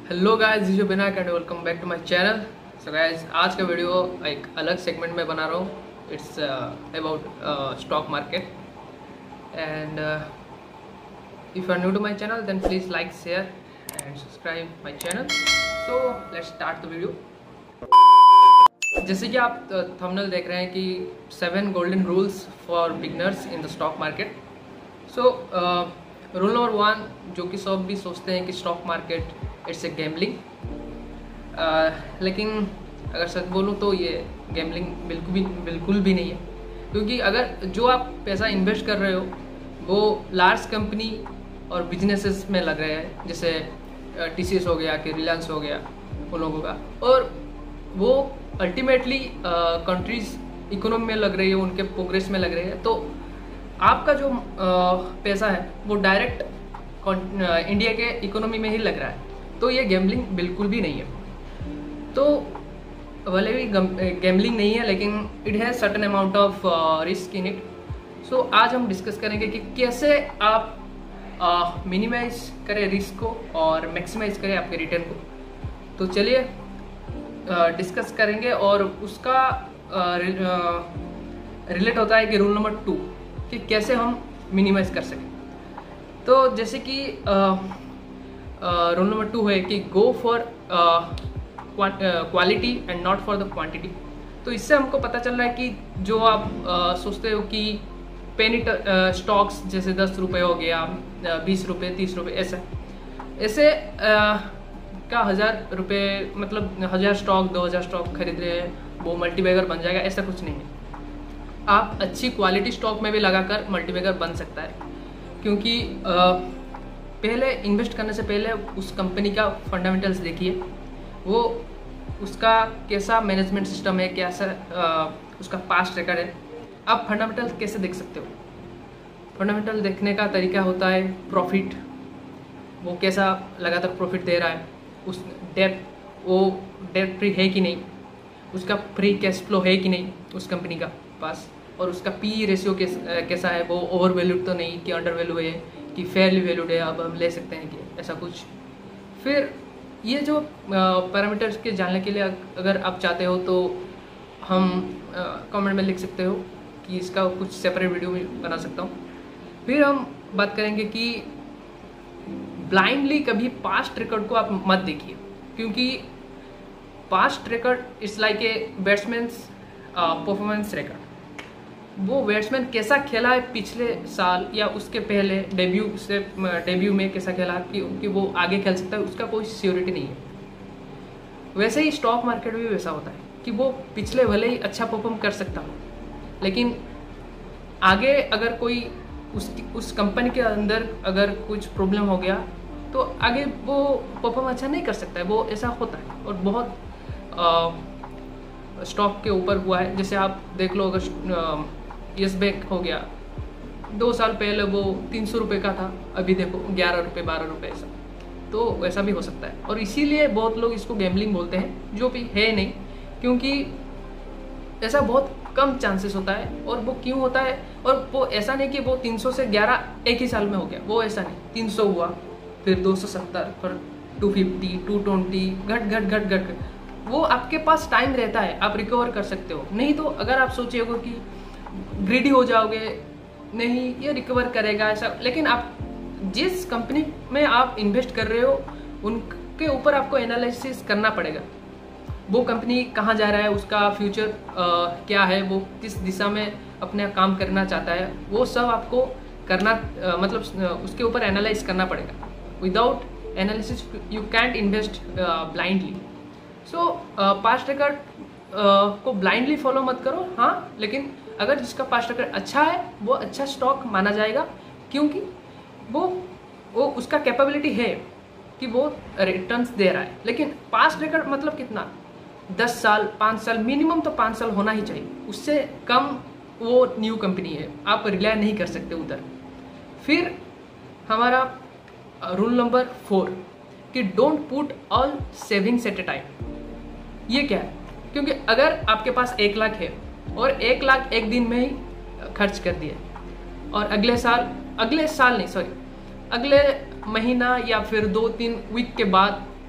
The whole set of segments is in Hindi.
Hello guys, this is Vinayak and welcome back to my channel. So guys, आज का वीडियो एक अलग सेगमेंट में बना रहा हूँ। It's about stock market and if you are new to my channel then please like, share and subscribe my channel. So let's start the video. जैसे कि आप थंबनेल देख रहे हैं कि 7 golden rules for beginners in the stock market. So rule number 1, जो कि सब भी सोचते हैं कि stock market it's a gambling, लेकिन अगर सच बोलूँ तो ये गैम्बलिंग बिल्कुल भी नहीं है। क्योंकि अगर जो आप पैसा इन्वेस्ट कर रहे हो वो लार्ज कंपनी और बिजनेसेस में लग रहे हैं, जैसे TCS हो गया कि रिलायंस हो गया उन लोगों का, और वो अल्टीमेटली कंट्रीज इकोनॉमी में लग रही है, उनके प्रोग्रेस में लग रही है। तो आपका जो पैसा है वो डायरेक्ट इंडिया के इकोनॉमी में ही लग रहा है, तो ये गैम्बलिंग बिल्कुल भी नहीं है। तो भले भी गैम्बलिंग नहीं है, लेकिन it has certain amount of risk in it. So आज हम डिस्कस करेंगे कि कैसे आप मिनिमाइज करें रिस्क को और मैक्सिमाइज करें आपके रिटर्न को। तो चलिए डिस्कस करेंगे, और उसका रिलेट होता है कि रूल नंबर 2 कि कैसे हम मिनिमाइज कर सकें। तो जैसे कि रूल नंबर 2 है कि go for quality and not for the quantity. तो इससे हमको पता चल रहा है कि जो आप सोचते हो कि पेनी स्टॉक्स जैसे 10 रुपये हो गया, 20 रुपये, 30 रुपये, ऐसे का 1000 रुपये, मतलब 1000 स्टॉक, 2000 स्टॉक खरीद रहे हैं वो मल्टीबैगर बन जाएगा, ऐसा कुछ नहीं है। आप अच्छी क्वालिटी स्टॉक में भी लगाकर मल्टीबैगर बन सकता है। क्योंकि पहले इन्वेस्ट करने से पहले उस कंपनी का फंडामेंटल्स देखिए, वो उसका कैसा मैनेजमेंट सिस्टम है, कैसा उसका पास्ट रिकॉर्ड है। आप फंडामेंटल कैसे देख सकते हो? फंडामेंटल देखने का तरीका होता है प्रॉफिट, वो कैसा लगातार प्रॉफिट दे रहा है, उस वो डेट फ्री है कि नहीं, उसका फ्री कैश फ्लो है कि नहीं उस कंपनी का पास, और उसका PE रेशियो कैसा है, वो ओवर वैल्यूड तो नहीं कि अंडर वैल्यू है कि फेयरली वैल्यूड है, अब हम ले सकते हैं कि ऐसा कुछ। फिर ये जो पैरामीटर्स के जानने के लिए अगर आप चाहते हो तो हम कमेंट में लिख सकते हो कि इसका कुछ सेपरेट वीडियो में बना सकता हूँ। फिर हम बात करेंगे कि ब्लाइंडली कभी पास्ट रिकॉर्ड को आप मत देखिए, क्योंकि past record it's like a batsman's performance record. वो बैट्समैन कैसा खेला है पिछले साल या उसके पहले डेब्यू में कैसा खेला कि वो आगे खेल सकता है, उसका कोई सियोरिटी नहीं है। वैसे ही स्टॉक मार्केट भी वैसा होता है कि वो पिछले भले ही अच्छा परफॉर्म कर सकता हो, लेकिन आगे अगर कोई उस कंपनी के अंदर अगर कुछ प्रॉब्लम हो गया तो आगे वो परफॉर्म अच्छा नहीं कर सकता है। वो ऐसा होता है, और बहुत स्टॉक के ऊपर हुआ है। जैसे आप देख लो, अगर यस बैंक हो गया, 2 साल पहले वो 300 रुपये का था, अभी देखो 11 रुपये, 12 रुपये, ऐसा। तो वैसा भी हो सकता है, और इसीलिए बहुत लोग इसको गैम्बलिंग बोलते हैं, जो भी है नहीं, क्योंकि ऐसा बहुत कम चांसेस होता है। और वो क्यों होता है? और वो ऐसा नहीं कि वो 300 से 11 एक ही साल में हो गया, वो ऐसा नहीं। 300 हुआ, फिर 270, फिर 250, 220, घट वो आपके पास टाइम रहता है, आप रिकवर कर सकते हो। नहीं तो अगर आप सोचिएगा कि ग्रीडी हो जाओगे, नहीं ये रिकवर करेगा ऐसा, लेकिन आप जिस कंपनी में आप इन्वेस्ट कर रहे हो उनके ऊपर आपको एनालिसिस करना पड़ेगा। वो कंपनी कहाँ जा रहा है, उसका फ्यूचर क्या है, वो किस दिशा में अपना काम करना चाहता है, वो सब आपको करना मतलब उसके ऊपर एनालाइज करना पड़ेगा। Without analysis you can't invest blindly. So past record को ब्लाइंडली फॉलो मत करो, हाँ, लेकिन अगर जिसका पास्ट रिकॉर्ड अच्छा है वो अच्छा स्टॉक माना जाएगा, क्योंकि वो उसका कैपेबिलिटी है कि वो रिटर्न्स दे रहा है। लेकिन पास्ट रिकॉर्ड मतलब कितना? 10 साल, 5 साल, मिनिमम तो 5 साल होना ही चाहिए, उससे कम वो न्यू कंपनी है, आप रिलाय नहीं कर सकते उधर। फिर हमारा रूल नंबर 4 कि don't put all savings at a time. ये क्या है? क्योंकि अगर आपके पास 1 लाख है और 1 लाख एक दिन में ही खर्च कर दिए, और अगले महीना या फिर 2-3 वीक के बाद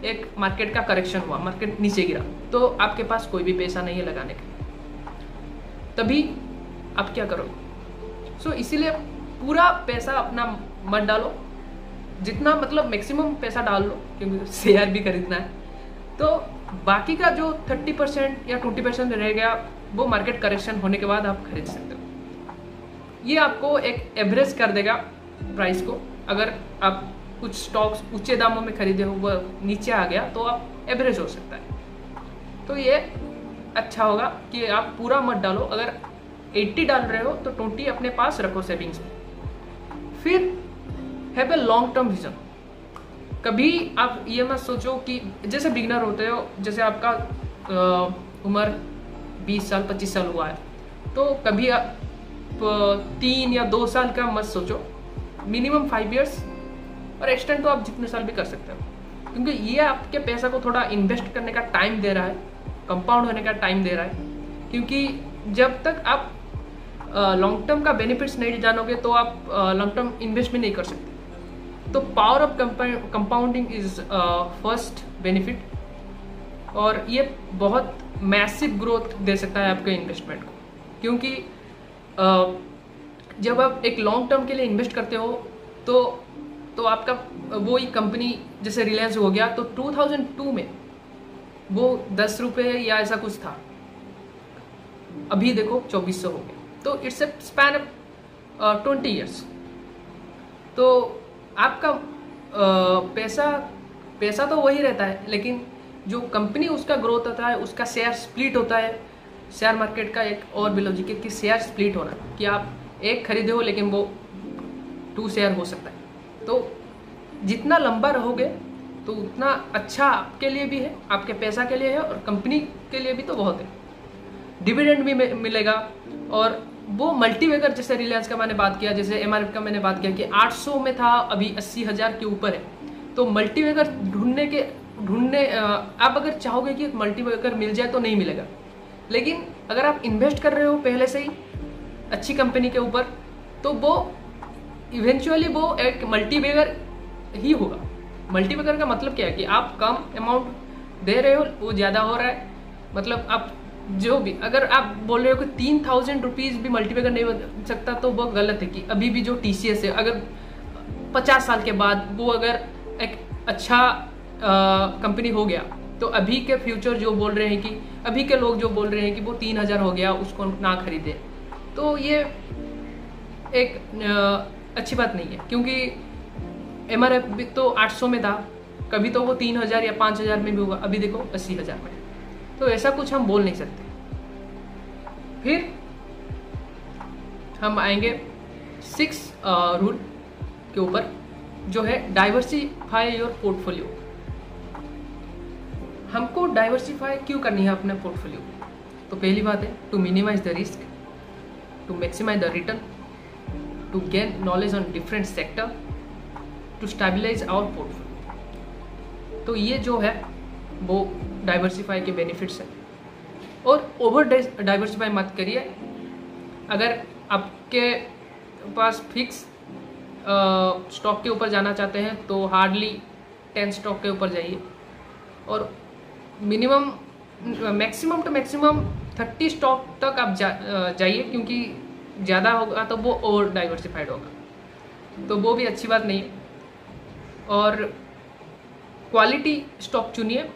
एक मार्केट का करेक्शन हुआ, मार्केट नीचे गिरा, तो आपके पास कोई भी पैसा नहीं है लगाने का, तभी आप क्या करोगे? सो इसीलिए पूरा पैसा अपना मत डालो, जितना मतलब मैक्सिमम पैसा डाल लो, क्योंकि शेयर भी खरीदना है। तो बाकी का जो 30% या 20% रह गया वो मार्केट करेक्शन होने के बाद आप खरीद सकते हो। ये आपको एक एवरेज कर देगा प्राइस को। अगर आप कुछ स्टॉक्स ऊंचे दामों में खरीदे हो, वो नीचे आ गया तो आप एवरेज हो सकता है। तो ये अच्छा होगा कि आप पूरा मत डालो। अगर 80 डाल रहे हो तो 20 अपने पास रखो सेविंग्स में। फिर have a long term vision. कभी आप ये मत सोचो कि जैसे बिगनर होते हो, जैसे आपका उम्र 20 साल 25 साल हुआ है, तो कभी आप 3 या 2 साल का मत सोचो, मिनिमम 5 इयर्स, और एक्सटेंड तो आप जितने साल भी कर सकते हो, क्योंकि ये आपके पैसा को थोड़ा इन्वेस्ट करने का टाइम दे रहा है, कंपाउंड होने का टाइम दे रहा है। क्योंकि जब तक आप लॉन्ग टर्म का बेनिफिट्स नहीं जानोगे तो आप लॉन्ग टर्म इन्वेस्ट भी नहीं कर सकते। तो power of compounding is first benefit, और ये बहुत मैसिव ग्रोथ दे सकता है आपके इन्वेस्टमेंट को। क्योंकि जब आप एक लॉन्ग टर्म के लिए इन्वेस्ट करते हो तो आपका वो ही कंपनी जैसे रिलायंस हो गया, तो 2002 में वो 10 रुपये या ऐसा कुछ था, अभी देखो 2400 हो गया। तो it's a span of 20 years. तो आपका पैसा तो वही रहता है, लेकिन जो कंपनी उसका ग्रोथ होता है, उसका शेयर स्प्लिट होता है। शेयर मार्केट का एक और भी लॉजिक है कि शेयर स्प्लिट होना, कि आप एक खरीदे हो लेकिन वो 2 शेयर हो सकता है। तो जितना लंबा रहोगे तो उतना अच्छा आपके लिए भी है, आपके पैसा के लिए है, और कंपनी के लिए भी तो बहुत है। डिविडेंड भी मिलेगा, और वो मल्टीबैगर जैसे रिलायंस का मैंने बात किया, जैसे एमआरएफ का मैंने बात किया कि 800 में था, अभी 80,000 के ऊपर है। तो मल्टीबैगर ढूंढने आप अगर चाहोगे कि मल्टीबैगर मिल जाए तो नहीं मिलेगा, लेकिन अगर आप इन्वेस्ट कर रहे हो पहले से ही अच्छी कंपनी के ऊपर, तो वो इवेंचुअली वो एक मल्टीबैगर ही होगा। मल्टीबैगर का मतलब क्या है कि आप कम अमाउंट दे रहे हो, वो ज़्यादा हो रहा है। मतलब आप जो भी, अगर आप बोल रहे हो कि 3000 रुपीज़ भी मल्टीबैगर नहीं बन सकता, तो वो गलत है। कि अभी भी जो TCS है, अगर 50 साल के बाद वो अगर एक अच्छा कंपनी हो गया, तो अभी के फ्यूचर जो बोल रहे हैं कि अभी के लोग जो बोल रहे हैं कि वो 3000 हो गया, उसको ना खरीदे, तो ये एक अच्छी बात नहीं है। क्योंकि MRF भी तो 800 में था, कभी तो वो 3000 या 5000 में भी होगा, अभी देखो 80,000 में। तो ऐसा कुछ हम बोल नहीं सकते। फिर हम आएंगे 6 रूल के ऊपर, जो है डाइवर्सिफाई योर पोर्टफोलियो। हमको डाइवर्सिफाई क्यों करनी है अपना पोर्टफोलियो? तो पहली बात है to minimise the risk, to maximise the return, to gain knowledge on different sector, to stabilise our portfolio. तो ये जो है वो डाइवर्सिफाई के बेनिफिट्स हैं। और ओवर डाइवर्सिफाई मत करिए। अगर आपके पास फिक्स स्टॉक के ऊपर जाना चाहते हैं तो हार्डली 10 स्टॉक के ऊपर जाइए, और minimum maximum to maximum 30 stock तक आप जाइए, क्योंकि ज़्यादा होगा तो वो ओवर डाइवर्सिफाइड होगा, तो वो भी अच्छी बात नहीं है। और क्वालिटी स्टॉक चुनिए,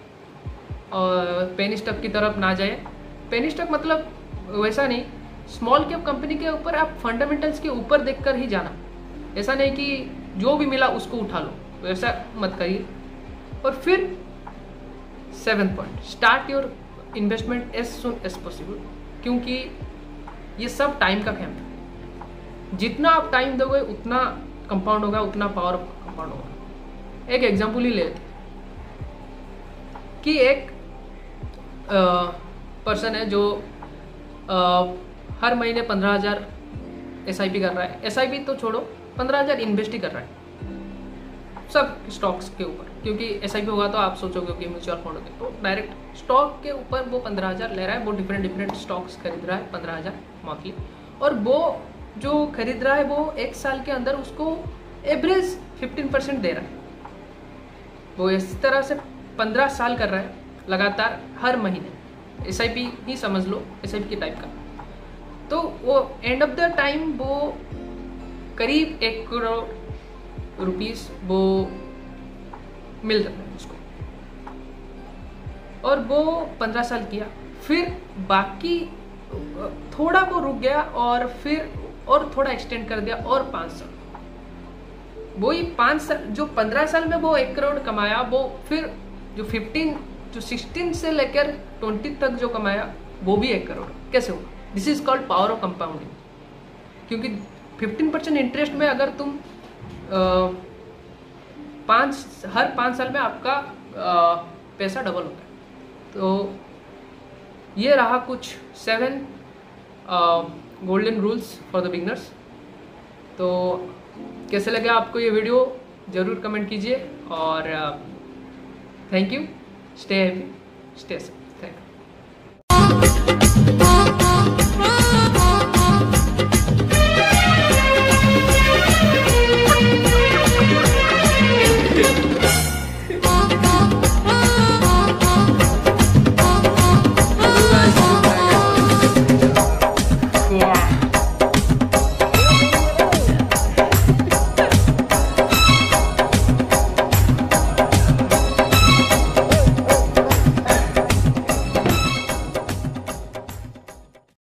और पेनी स्टॉक की तरफ ना जाए। पेनी स्टॉक मतलब वैसा नहीं, स्मॉल कैप कंपनी के ऊपर आप फंडामेंटल्स के ऊपर देखकर ही जाना। ऐसा नहीं कि जो भी मिला उसको उठा लो, वैसा मत करिए। और फिर 7th point, start your investment as soon as possible, क्योंकि ये सब टाइम का खेल है। जितना आप टाइम दोगे उतना कंपाउंड होगा, उतना पावर कंपाउंड होगा। एक एग्जाम्पल ही लेते कि एक पर्सन है जो हर महीने 15,000 SIP कर रहा है। SIP तो छोड़ो, 15,000 इन्वेस्ट ही कर रहा है सब स्टॉक्स के ऊपर, क्योंकि SIP होगा तो आप सोचोगे कि म्यूचुअल फंड होगा, तो डायरेक्ट स्टॉक के ऊपर वो 15,000 ले रहा है। वो डिफरेंट स्टॉक्स खरीद रहा है 15,000 मंथली, और वो जो खरीद रहा है वो 1 साल के अंदर उसको एवरेज 15% दे रहा है। वो इस तरह से 15 साल कर रहा है लगातार हर महीने। SIP ही समझ लो, SIP के टाइप का। तो वो एंड ऑफ द टाइम वो करीब 1 करोड़ रुपीस वो मिल जाता है उसको। और वो 15 साल किया, फिर बाकी थोड़ा वो रुक गया और फिर और थोड़ा एक्सटेंड कर दिया और 5 साल। वही 5 साल, जो 15 साल में वो 1 करोड़ कमाया, वो फिर जो 16 से लेकर 20 तक जो कमाया वो भी 1 करोड़। कैसे होगा? This is called power of compounding. क्योंकि 15% इंटरेस्ट में अगर तुम हर 5 साल में आपका पैसा डबल होता है। तो ये रहा कुछ 7 golden rules for the beginners. तो कैसे लगे आपको ये वीडियो ज़रूर कमेंट कीजिए और thank you. Stay happy, stay safe.